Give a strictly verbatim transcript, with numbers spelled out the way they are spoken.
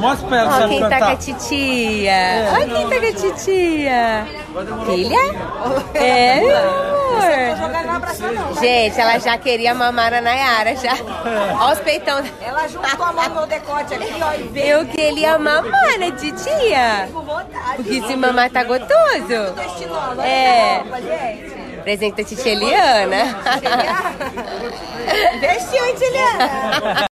Mostra pra ela Ó, se ela quem tá cantar. com a titia. Olha quem tá com a titia. Filha? É, meu amor. Jogar na abraça não. Gente, ela já queria mamar a Nayara, já. Ó os peitão. Ela juntou a mão no decote aqui, ó, e veio Eu queria mamar, né, titia? com vontade. Porque se mamar tá gostoso. Destinando, É. roupa, gente. Presente da titia Eliana. Investiu, hein, Tiliana?